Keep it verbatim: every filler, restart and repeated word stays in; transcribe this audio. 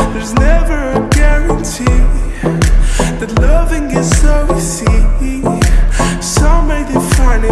There's never a guarantee that loving is so